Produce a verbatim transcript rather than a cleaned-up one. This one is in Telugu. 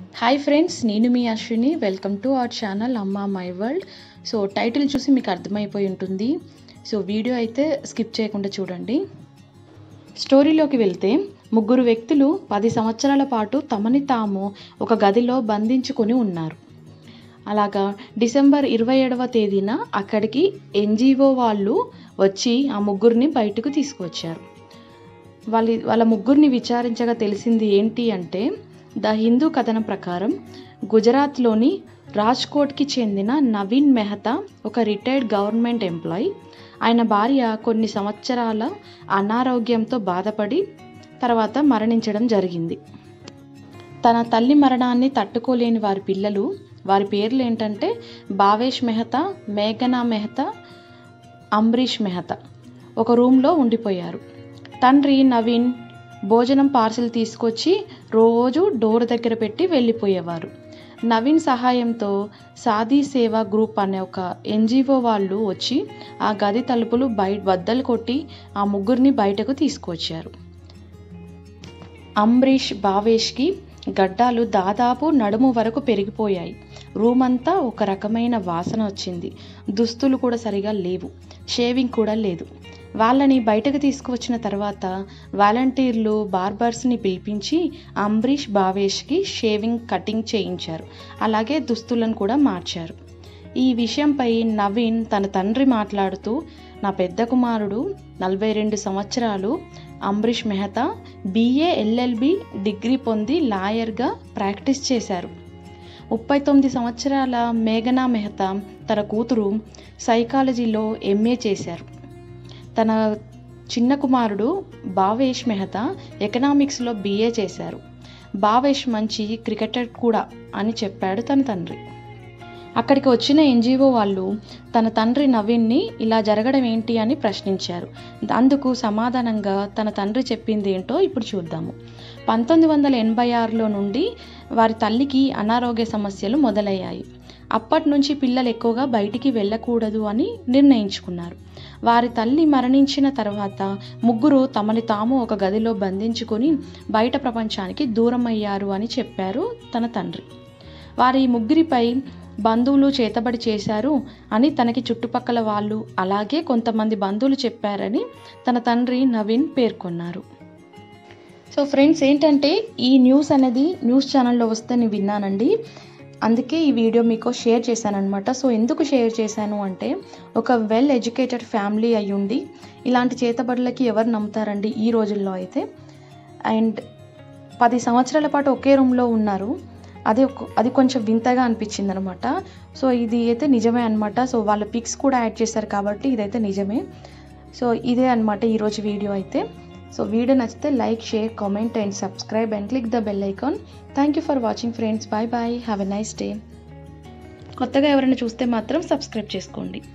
హాయ్ ఫ్రెండ్స్, నేను మీ Ashwini. Welcome to our channel Amma my world. So title చూసి మీకు అర్థమైపోయి ఉంటుంది. సో వీడియో అయితే స్కిప్ చేయకుండా చూడండి. స్టోరీలోకి వెళ్తే, ముగ్గురు వ్యక్తులు పది సంవత్సరాల పాటు తమని తాము ఒక గదిలో బంధించుకొని ఉన్నారు. అలాగా డిసెంబర్ ఇరవై ఏడవ తేదీన అక్కడికి ఎన్జిఓ వాళ్ళు వచ్చి ఆ ముగ్గురిని బయటకు తీసుకువచ్చారు. వాళ్ళ వాళ్ళ ముగ్గురిని విచారించగా తెలిసింది ఏంటి అంటే, ద హిందూ కథనం ప్రకారం గుజరాత్లోని రాజ్కోట్కి చెందిన నవీన్ మెహతా ఒక రిటైర్డ్ గవర్నమెంట్ ఎంప్లాయీ. ఆయన భార్య కొన్ని సంవత్సరాల అనారోగ్యంతో బాధపడి తర్వాత మరణించడం జరిగింది. తన తల్లి మరణాన్ని తట్టుకోలేని వారి పిల్లలు, వారి పేర్లు ఏంటంటే భావేష్ మెహతా, మేఘనా మెహతా, అంబరీష్ మెహతా ఒక రూమ్లో ఉండిపోయారు. తండ్రి నవీన్ భోజనం పార్సిల్ తీసుకొచ్చి రోజు డోర్ దగ్గర పెట్టి వెళ్ళిపోయేవారు. నవీన్ సహాయంతో సాదీ సేవా గ్రూప్ అనే ఒక ఎన్జిఓ వాళ్ళు వచ్చి ఆ గది తలుపులు బయట బద్దలు కొట్టి ఆ ముగ్గురిని బయటకు తీసుకొచ్చారు. అంబరీష్, భావేష్కి గడ్డాలు దాదాపు నడుము వరకు పెరిగిపోయాయి. రూమ్ అంతా ఒక రకమైన వాసన వచ్చింది. దుస్తులు కూడా సరిగా లేవు, షేవింగ్ కూడా లేదు. వాళ్ళని బయటకు తీసుకువచ్చిన తర్వాత వాలంటీర్లు బార్బర్స్ని పిలిపించి అంబరీష్, భావేష్కి షేవింగ్, కటింగ్ చేయించారు. అలాగే దుస్తులను కూడా మార్చారు. ఈ విషయంపై నవీన్ తన తండ్రి మాట్లాడుతూ, నా పెద్ద కుమారుడు నలభై రెండు సంవత్సరాలు Ambarish Mehta BA LLB degree పొంది లాయర్గా ప్రాక్టీస్ చేశారు. ముప్పై తొమ్మిది సంవత్సరాల మేఘనా మెహతా తన కూతురు సైకాలజీలో ఎంఏ చేశారు. తన చిన్న కుమారుడు భావేష్ మెహతా ఎకనామిక్స్లో బిఏ చేశారు. భావేష్ మంచి క్రికెటర్ కూడా అని చెప్పాడు తన తండ్రి. అక్కడికి వచ్చిన ఎన్జిఓ వాళ్ళు తన తండ్రి నవీన్ని ఇలా జరగడం ఏంటి అని ప్రశ్నించారు. అందుకు సమాధానంగా తన తండ్రి చెప్పింది ఏంటో ఇప్పుడు చూద్దాము. పంతొమ్మిది వందల ఎనభై ఆరులో నుండి వారి తల్లికి అనారోగ్య సమస్యలు మొదలయ్యాయి. అప్పటి నుంచి పిల్లలు ఎక్కువగా బయటికి వెళ్ళకూడదు అని నిర్ణయించుకున్నారు. వారి తల్లి మరణించిన తర్వాత ముగ్గురు తమని తాము ఒక గదిలో బంధించుకొని బయట ప్రపంచానికి దూరం అయ్యారు అని చెప్పారు తన తండ్రి. వారి ముగ్గురిపై బంధువులు చేతబడి చేశారు అని తనకి చుట్టుపక్కల వాళ్ళు, అలాగే కొంతమంది బంధువులు చెప్పారని తన తండ్రి నవీన్ పేర్కొన్నారు. సో ఫ్రెండ్స్, ఏంటంటే ఈ న్యూస్ అనేది న్యూస్ ఛానల్లో వస్తే నేను విన్నానండి. అందుకే ఈ వీడియో మీకు షేర్ చేశాను అనమాట. సో ఎందుకు షేర్ చేశాను అంటే, ఒక వెల్ ఎడ్యుకేటెడ్ ఫ్యామిలీ అయ్యుండి ఇలాంటి చేతబడులకి ఎవరు నమ్ముతారండి ఈ రోజుల్లో అయితే. అండ్ పది సంవత్సరాల పాటు ఒకే రూమ్లో ఉన్నారు. అది అది కొంచెం వింతగా అనిపించింది అనమాట. సో ఇది అయితే నిజమే అనమాట. సో వాళ్ళ పిక్స్ కూడా యాడ్ చేశారు కాబట్టి ఇదైతే నిజమే. సో ఇదే అనమాట ఈరోజు వీడియో అయితే. సో వీడియో నచ్చితే like, share, comment and subscribe and click the bell icon. Thank you for watching friends. Bye bye. Have a nice day. కొత్తగా ఎవరైనా చూస్తే మాత్రం సబ్స్క్రైబ్ చేసుకోండి.